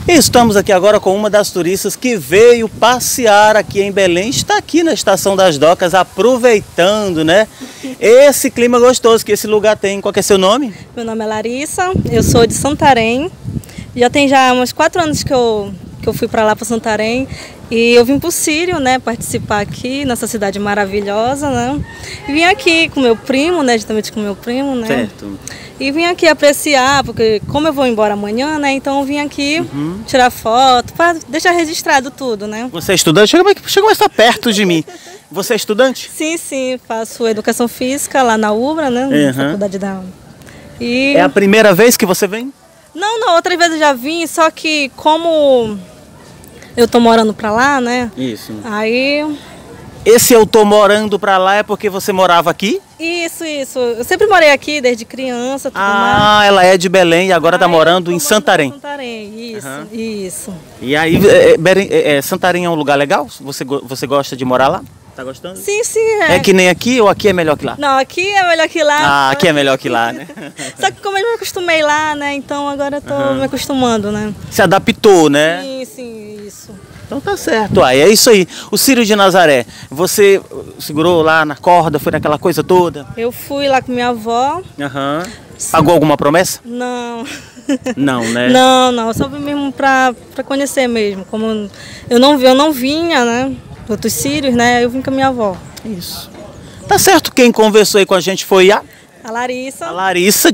Estamos aqui agora com uma das turistas que veio passear aqui em Belém, está aqui na Estação das Docas, aproveitando, né? Esse clima gostoso que esse lugar tem. Qual que é seu nome? Meu nome é Larissa, eu sou de Santarém. Já tem uns 4 anos que eu fui para lá, para Santarém. E eu vim para o Sírio, né, participar aqui nessa cidade maravilhosa, né? E vim aqui com meu primo, né, justamente com meu primo, né? Certo. E vim aqui apreciar, porque como eu vou embora amanhã, né, então eu vim aqui tirar foto, para deixar registrado tudo, né? Você é estudante? Chega mais perto de mim. Você é estudante? Sim, faço educação física lá na UBRA, né, na faculdade da... E... É a primeira vez que você vem? Não, outras vezes eu já vim, só que como eu tô morando pra lá, né? Isso. Aí... Esse eu tô morando pra lá é porque você morava aqui? Isso. Eu sempre morei aqui desde criança, tudo mais. Ela é de Belém e agora tá morando em Santarém. Santarém, isso. E aí, Santarém é um lugar legal? Você gosta de morar lá? Tá gostando? Sim, É que nem aqui ou aqui é melhor que lá? Não, aqui é melhor que lá. Ah, aqui é melhor que lá, né? Só que como eu me acostumei lá, né? Então agora eu tô me acostumando, né? Se adaptou, né? Sim, isso. Então tá certo, é isso aí. O Círio de Nazaré, você segurou lá na corda, foi naquela coisa toda? Eu fui lá com minha avó. Pagou alguma promessa? Não. Não, né? Não, só vim mesmo pra conhecer mesmo. Como eu não vinha, né? Outros sírios, né? Eu vim com a minha avó. Isso. Tá certo, quem conversou aí com a gente foi a Larissa. A Larissa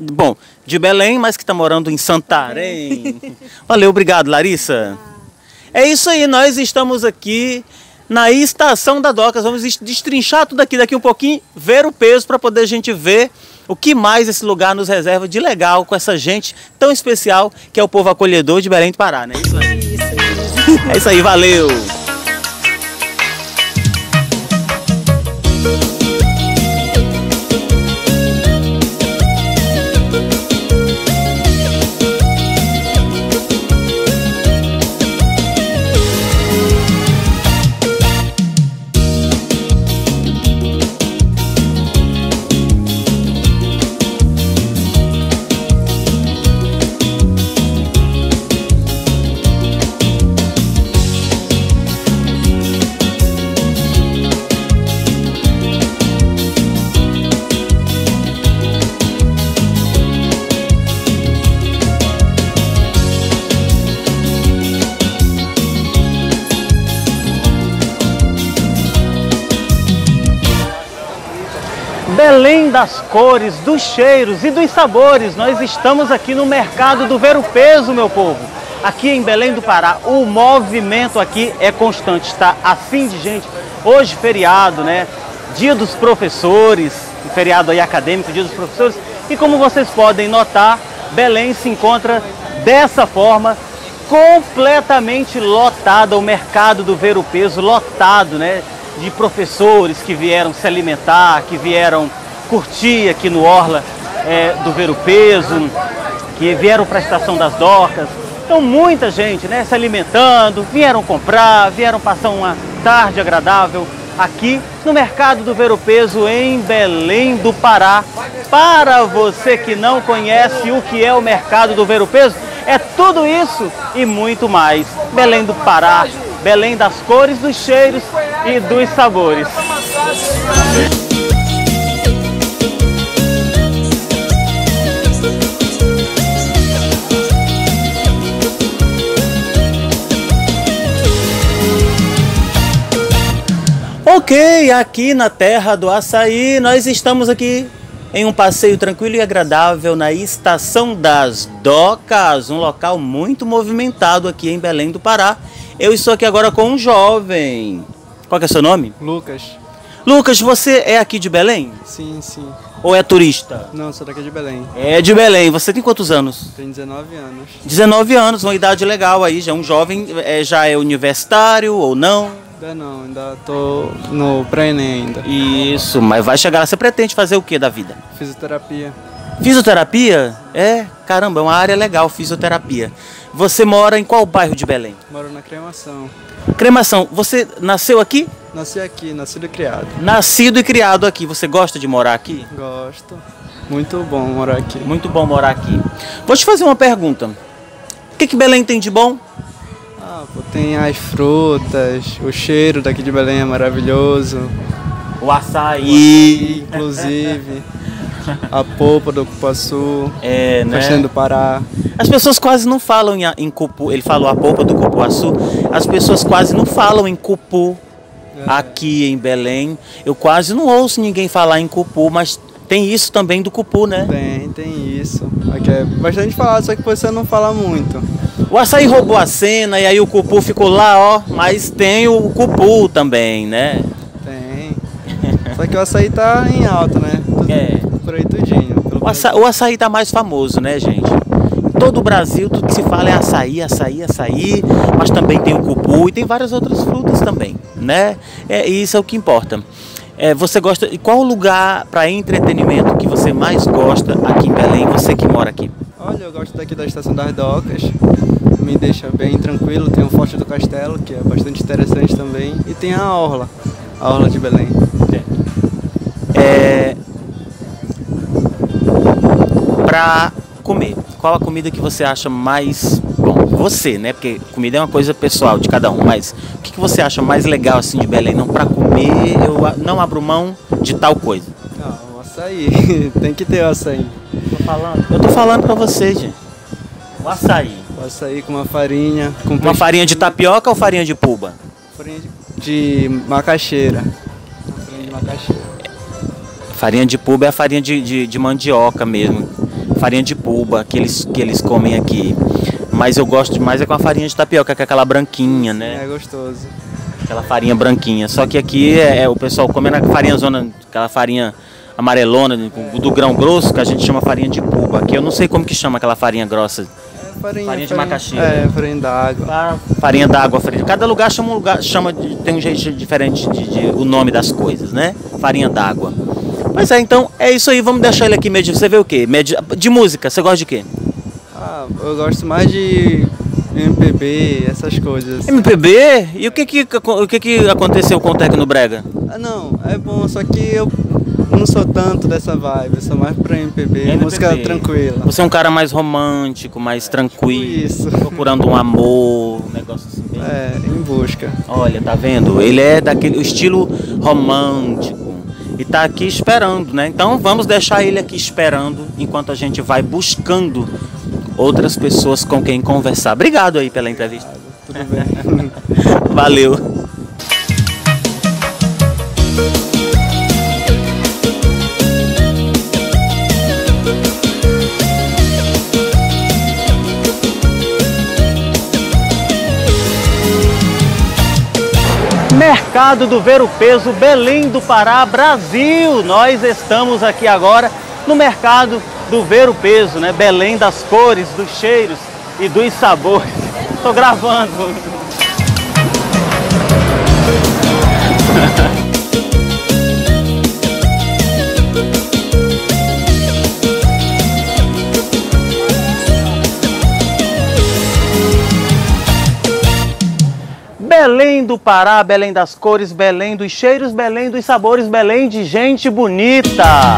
de Belém, mas que tá morando em Santarém. Valeu, obrigado, Larissa. É isso aí, nós estamos aqui na Estação da Docas, vamos destrinchar tudo aqui daqui um pouquinho, ver o peso para poder a gente ver o que mais esse lugar nos reserva de legal com essa gente tão especial que é o povo acolhedor de Belém do Pará, né? Isso aí. Isso. É isso aí, valeu! Belém das cores, dos cheiros e dos sabores, nós estamos aqui no mercado do Ver o Peso, meu povo. Aqui em Belém do Pará, o movimento aqui é constante, está assim de gente. Hoje feriado, né? Dia dos professores, feriado aí acadêmico, dia dos professores. E como vocês podem notar, Belém se encontra dessa forma, completamente lotado, o mercado do Ver o Peso lotado, né? De professores que vieram se alimentar, que vieram curtir aqui no Orla do Ver o Peso, que vieram para a Estação das Docas. Então muita gente, né, se alimentando, vieram comprar, vieram passar uma tarde agradável aqui no mercado do Ver o Peso em Belém do Pará. Para você que não conhece o que é o mercado do Ver o Peso, é tudo isso e muito mais. Belém do Pará, Belém das cores, dos cheiros e dos sabores. Ok, aqui na terra do açaí, nós estamos aqui em um passeio tranquilo e agradável na Estação das Docas, um local muito movimentado aqui em Belém do Pará. Eu estou aqui agora com um jovem. Qual que é o seu nome? Lucas. Lucas, você é aqui de Belém? Sim. Ou é turista? Não, sou daqui de Belém. É de Belém. Você tem quantos anos? Tenho 19 anos. 19 anos, uma idade legal aí, já é um jovem, já é universitário ou não? Ainda tô no pré-ENEM ainda. Isso, mas vai chegar lá. Você pretende fazer o que da vida? Fisioterapia. Fisioterapia? Caramba, é uma área legal, fisioterapia. Você mora em qual bairro de Belém? Moro na Cremação. Cremação, você nasceu aqui? Nasci aqui, nascido e criado. Nascido e criado aqui. Você gosta de morar aqui? Gosto. Muito bom morar aqui. Muito bom morar aqui. Vou te fazer uma pergunta. que Belém tem de bom? Ah, pô, tem as frutas, o cheiro daqui de Belém é maravilhoso. O açaí. Inclusive, a polpa do cupuaçu, É, né? castanha do Pará. As pessoas quase não falam em cupu. Ele falou a polpa do cupuaçu. As pessoas quase não falam em cupu aqui em Belém. Eu quase não ouço ninguém falar em cupu, mas tem isso também do cupu, né? Tem isso. Aqui é bastante falado, só que você não fala muito. O açaí roubou a cena e aí o cupu ficou lá, ó. Mas tem o cupu também, né? Tem. Só que o açaí tá em alta, né? É. Por aí tudinho. O açaí tá mais famoso, né, gente? Em todo o Brasil, tudo que se fala é açaí, açaí, açaí, mas também tem o cupu e tem várias outras frutas também, né? Isso é o que importa. Você gosta... E qual o lugar para entretenimento que você mais gosta aqui em Belém, você que mora aqui? Olha, eu gosto daqui da Estação das Docas. Me deixa bem tranquilo. Tem o Forte do Castelo, que é bastante interessante também. E tem a Orla de Belém. Pra comer, qual a comida que você acha mais bom? Você, né? Porque comida é uma coisa pessoal de cada um, mas o que você acha mais legal assim de Belém? Não, pra comer, eu não abro mão de tal coisa. Ah, o açaí. Tem que ter o açaí. Eu tô falando pra você, gente. O açaí. O açaí com uma farinha. Com Uma farinha de tapioca ou farinha de puba? Farinha de macaxeira. Farinha de macaxeira. Farinha de puba é a farinha de mandioca mesmo. Farinha de puba que eles comem aqui. Mas eu gosto demais é com a farinha de tapioca, que é aquela branquinha, né? É gostoso. Aquela farinha branquinha. Só que aqui o pessoal come na farinha zona, aquela farinha amarelona, do grão grosso, que a gente chama farinha de puba. Aqui eu não sei como que chama aquela farinha grossa. Farinha de macaxeira. Farinha d'água. Farinha d'água frita. Cada lugar tem um jeito diferente o nome das coisas, né? Farinha d'água. Mas então é isso aí, vamos deixar ele aqui medir. Você vê o quê? De música, você gosta de quê? Ah, eu gosto mais de MPB, essas coisas. MPB? E o que aconteceu com o Tecnobrega? Ah, não, é bom, só que eu não sou tanto dessa vibe, eu sou mais pra MPB. Música tranquila. Você é um cara mais romântico, mais tranquilo, isso. Procurando um amor, um negócio assim. Em busca. Olha, tá vendo? Ele é daquele estilo romântico. E tá aqui esperando, né? Então vamos deixar ele aqui esperando enquanto a gente vai buscando outras pessoas com quem conversar. Obrigado aí pela entrevista. Tudo bem. Valeu. Mercado do Ver-o-Peso, Belém do Pará, Brasil. Nós estamos aqui agora no Mercado do Ver-o-Peso, né? Belém das cores, dos cheiros e dos sabores. Tô gravando. Belém do Pará, Belém das cores, Belém dos cheiros, Belém dos sabores, Belém de gente bonita.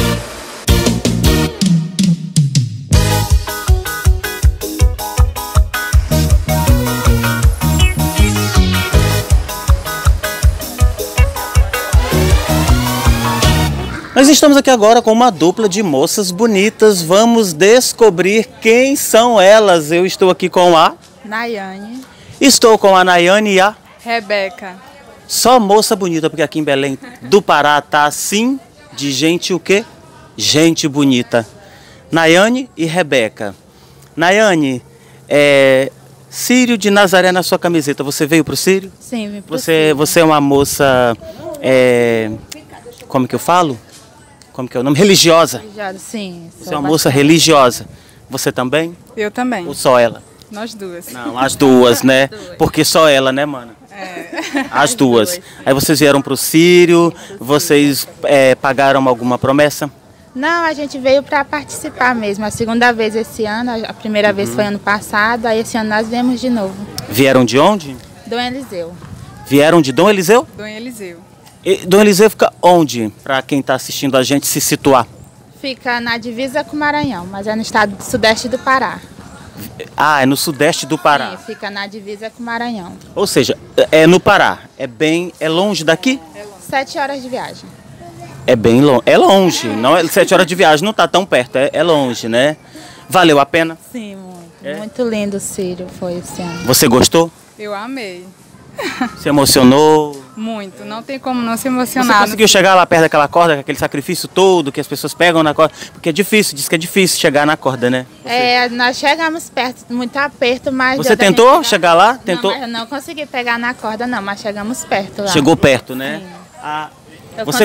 Nós estamos aqui agora com uma dupla de moças bonitas. Vamos descobrir quem são elas. Eu estou aqui com a Nayane. Estou com a Nayane e a Rebeca. Só moça bonita, porque aqui em Belém do Pará tá assim de gente o quê? Gente bonita. Nayane e Rebeca. Nayane, Círio de Nazaré na sua camiseta. Você veio pro Círio? Sim, vim pro Você é uma moça, como que eu falo? Como que é o nome? Religiosa. Sim. Você é uma moça religiosa. Você também? Eu também. Ou só ela? Nós duas. Não, as duas, né? Porque só ela, né, mano? As duas. Aí vocês vieram pro Círio, vocês pagaram alguma promessa? Não, a gente veio para participar mesmo. A segunda vez esse ano, a primeira vez foi ano passado, aí esse ano nós viemos de novo. Vieram de onde? Dom Eliseu. Vieram de Dom Eliseu? Dom Eliseu. E Dom Eliseu fica onde? Para quem está assistindo a gente se situar. Fica na divisa com o Maranhão, mas é no estado do sudeste do Pará. Ah, é no sudeste do Pará. Sim, fica na divisa com o Maranhão. Ou seja, é no Pará. É longe daqui? 7 horas de viagem. É bem longe. É longe. Não é 7 horas de viagem, não tá tão perto. É longe, né? Valeu a pena? Sim, muito. Muito lindo o Círio foi esse ano. Você gostou? Eu amei. Se emocionou? Muito. Não tem como não se Você emocionar. conseguiu chegar lá perto daquela corda, com aquele sacrifício todo que as pessoas pegam na corda? Porque é difícil, diz que é difícil chegar na corda, né? Nós chegamos perto, muito aperto, mas... Você tentou chegar lá? Tentou? Não, mas eu não consegui pegar na corda não, mas chegamos perto lá. Chegou perto, né? Sim. Ah, Eu você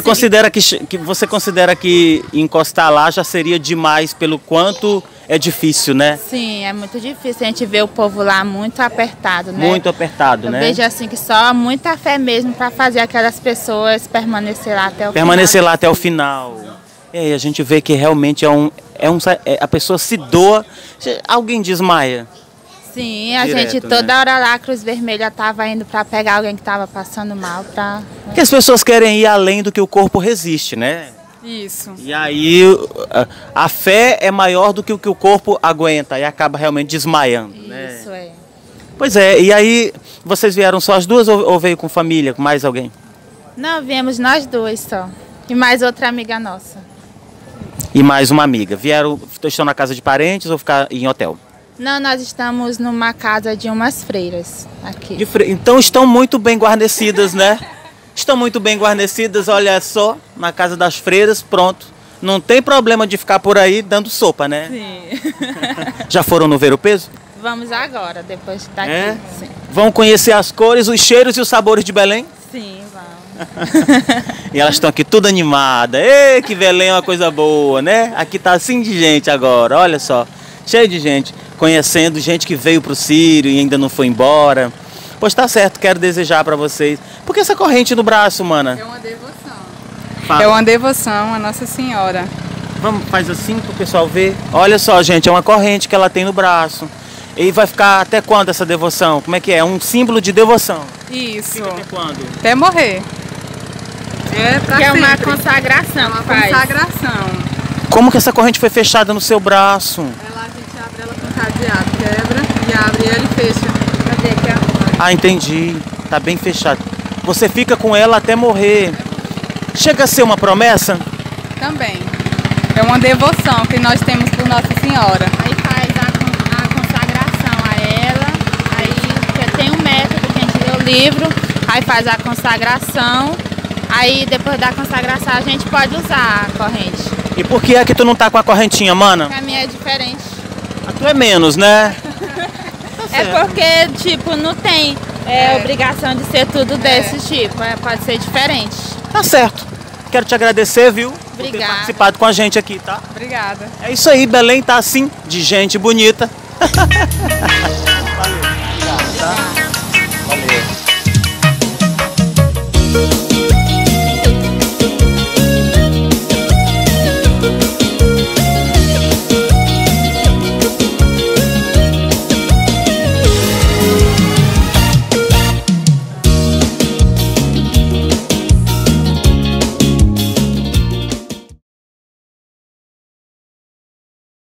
considera que encostar lá já seria demais pelo quanto é difícil, né? Sim, é muito difícil. A gente vê o povo lá muito apertado, né? Muito apertado, né? Eu vejo assim que só muita fé mesmo para fazer aquelas pessoas permanecer lá até o Permanecer final. lá até o final. E a gente vê que realmente a pessoa se doa. Alguém desmaia. Sim, a Direto, gente né? toda hora lá, a Cruz Vermelha estava indo para pegar alguém que estava passando mal. Porque as pessoas querem ir além do que o corpo resiste, né? Isso. E aí a fé é maior do que o corpo aguenta e acaba realmente desmaiando, né? Isso é. Pois é, e aí vocês vieram só as duas ou veio com família, com mais alguém? Não, viemos nós dois só. E mais outra amiga nossa. E mais uma amiga. Estão na casa de parentes ou ficar em hotel? Não, nós estamos numa casa de umas freiras aqui. Então estão muito bem guarnecidas, né? Estão muito bem guarnecidas, olha só, na casa das freiras, pronto. Não tem problema de ficar por aí dando sopa, né? Sim. Já foram no Ver o Peso? Vamos agora, depois daqui. É? Sim. Vão conhecer as cores, os cheiros e os sabores de Belém? Sim, vamos. E elas estão aqui tudo animadas. Ei, que Belém é uma coisa boa, né? Aqui tá assim de gente agora, olha só. Cheio de gente, conhecendo gente que veio pro Círio e ainda não foi embora. Pois tá certo, quero desejar para vocês. Por que essa corrente no braço, mana? É uma devoção. Fala. É uma devoção a Nossa Senhora. Vamos, faz assim pro pessoal ver. Olha só, gente, é uma corrente que ela tem no braço. E vai ficar até quando essa devoção? Como é que é? É um símbolo de devoção. Isso. Fica até quando? Até morrer. É pra Que é uma sempre. consagração É uma que faz. consagração. Como que essa corrente foi fechada no seu braço? Ela, a gente abre ela com cadeado, quebra e abre ela e fecha. Cadê aqui, ó? Ah, entendi. Tá bem fechado. Você fica com ela até morrer. Chega a ser uma promessa? Também. É uma devoção que nós temos por Nossa Senhora. Aí faz a consagração a ela, aí tem um método que a gente lê o livro, aí faz a consagração, aí depois da consagração a gente pode usar a corrente. E por que é que tu não tá com a correntinha, mana? Pra mim é diferente. A tu é menos, né? É porque, tipo, não tem obrigação de ser tudo desse tipo, pode ser diferente. Tá certo. Quero te agradecer, viu? Por ter Obrigada. participado com a gente aqui, tá? Obrigada. É isso aí, Belém tá assim, de gente bonita. Valeu. Obrigado, tá? Valeu.